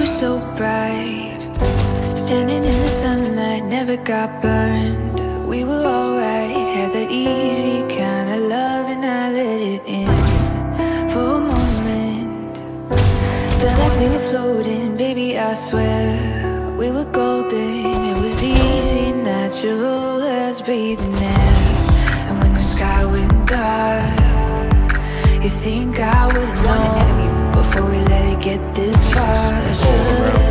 were so bright, standing in the sunlight, never got burned. We were alright, had that easy kind of love, and I let it in. For a moment, felt like we were floating, baby, I swear we were golden. It was easy, natural as breathing air. And when the sky went dark, you think I would've known before we let it get this far. I should've